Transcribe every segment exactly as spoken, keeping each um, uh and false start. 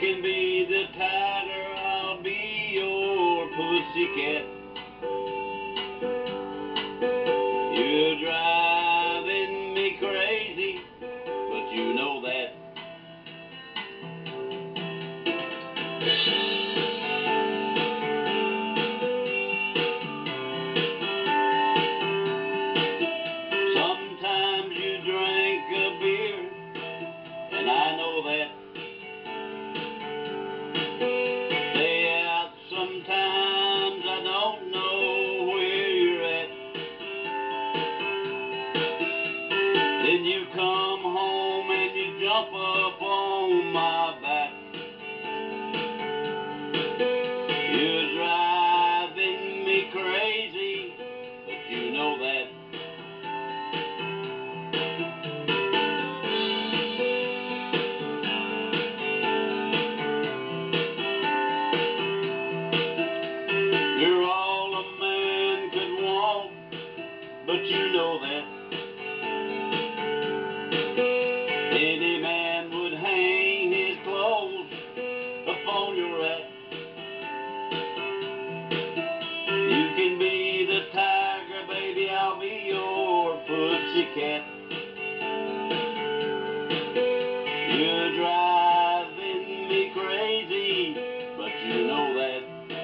can be the tiger, I'll be your pussycat. You're driving me crazy, but you know that. Sometimes you drink a beer, and I know that. Stay out sometimes, I don't know where you're at. Then you come home and you jump up on my back. You're driving me crazy, but you know that. You're all a man could want, but you know that. Any man would hang his clothes upon your rack. You can be the tiger, baby, I'll be your pussycat. You're driving me crazy, but you know that.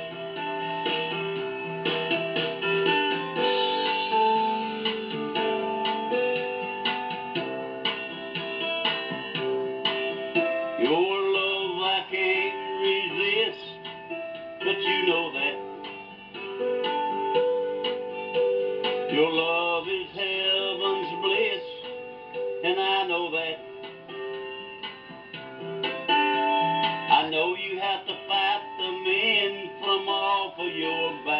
Your love I can't resist, but you know that. Your love is heaven's bliss, and I know that. I know you have to fight the men from off of your back.